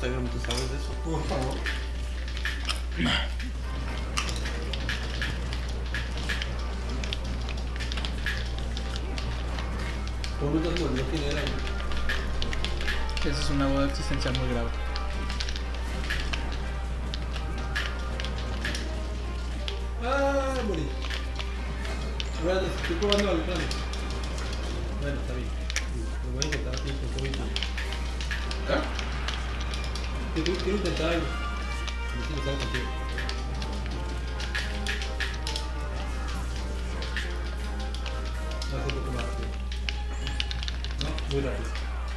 Instagram, ¿tú sabes de eso? Por favor. ¿Cómo no se volvió quién era, güey? Esa es una duda existencial muy grave. Ah, morí. Bueno, estoy probando al plan. Bueno, está bien. Lo voy a intentar así, con todo y tal. Quiero intentar algo. A ver si me sale contigo. Va a ser un poco más rápido. No, muy rápido.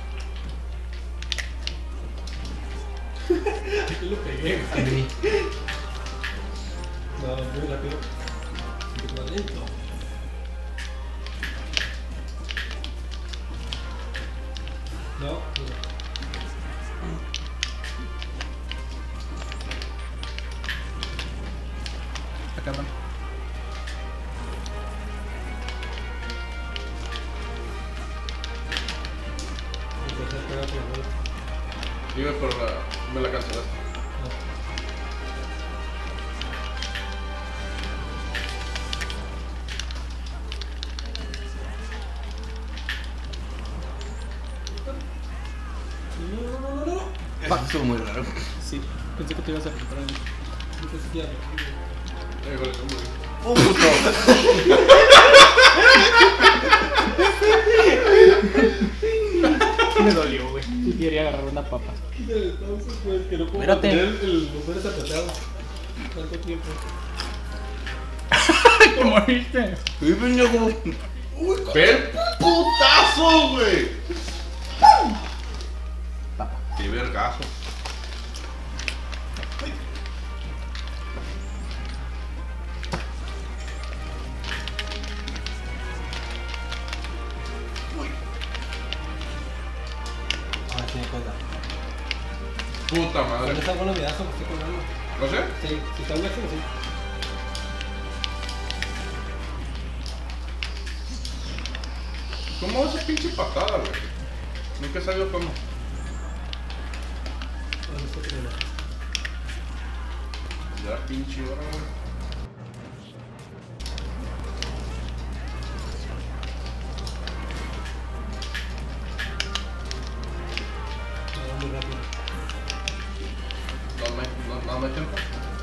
Aquí lo pegué, güey. No, muy rápido. Un poco más lento. No, no. Acá van. Empecé a pegar por la vuelta. Dime por la... me la cancelaste. No. Eso estuvo muy raro. Sí, pensé que te ibas a recuperar. Yo pensé que ya me Híjole, ¿cómo digo? ¡Oh, puto! Me dolió, güey. Sí quería agarrar una papa. quítale entonces, pues, que no puedo Espérate. mantener el botones apretados tanto tiempo. ¿Te moriste? Y venía como... ¡Ve el putazo, güey! Papa. ¡Qué vergazo! Ah, sí, me cuenta. ¡Puta ¿Dónde madre! está bueno mi dazo que estoy colgando? ¿No sé? Sí, si está el máximo, sí. ¿Cómo esa pinche patada, güey? Nunca he sabido cómo. ¿Dónde está primero? Ya pinche hora, güey. No, muy rápido. No me tiempo.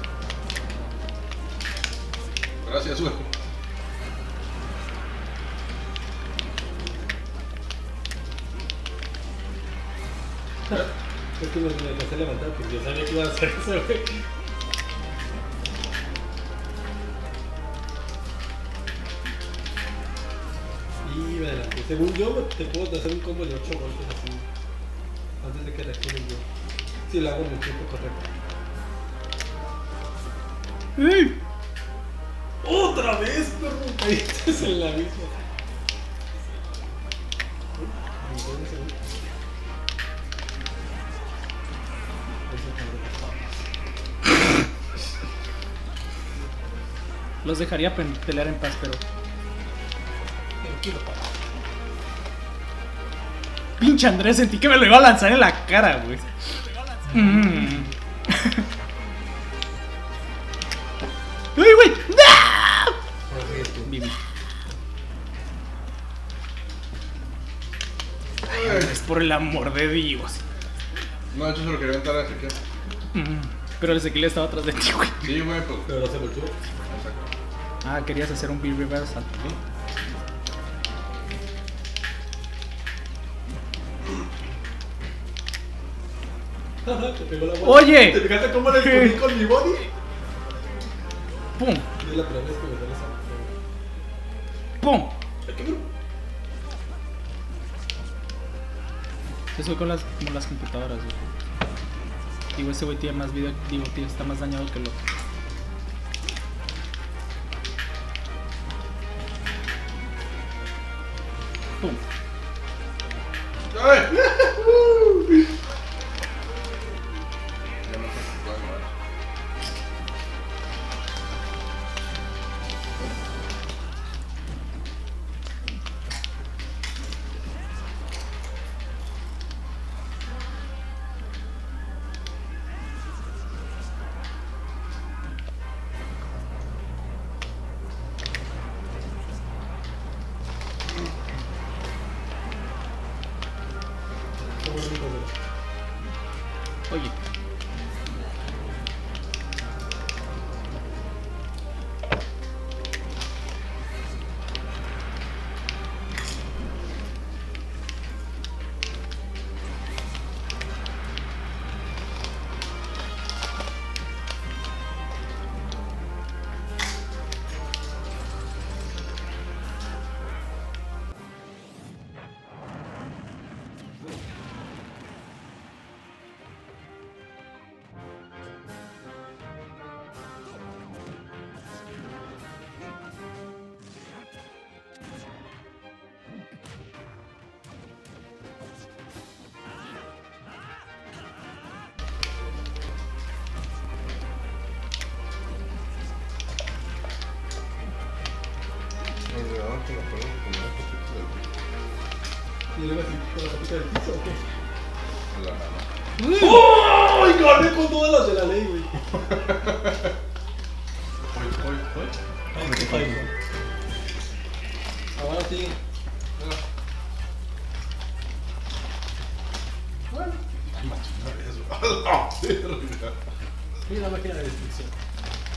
Gracias, güey. Es que me empecé a levantar porque yo sabía que iba a hacer eso, güey. Y me adelanté. Según yo, te puedo hacer un combo de 8 golpes así. Antes de que reaccionen yo. Si lo hago en el tiempo correcto. ¡Ey! ¡Otra vez, perro! Caíste en la misma. Un segundo. Los dejaría pelear en paz, pero... Tranquilo, papá. Pinche Andrés, sentí que me lo iba a lanzar en la cara, güey. ¡Uy, güey! ¡No! Vivi. Ay, Andrés, por el amor de Dios. No, de hecho se lo quería aventar a Ezequiel. Pero el Ezequiel estaba atrás de ti, güey. Sí, güey, pues. Pero no se volteó. Exacto. Ah, querías hacer un beat reversal. Te pegó la bola. Oye. ¿Te fijaste cómo le descubrí con mi body? ¡Pum! Es la primera vez que me sale esa. ¡Pum! Ay, qué bruto. Eso con como las computadoras, güey. Digo, ese güey tiene más video, digo, tío, está más dañado que lo. ¡Pum! ¡Ay! Ya no sé si puedo más. ¿Con la patita del piso o qué? La mano. ¡Oh! Y gané con todas las de la ley, güey. Ay, qué fallo. Ahora sí. Bueno. Ay, macho, una vez. Mira la máquina de destrucción.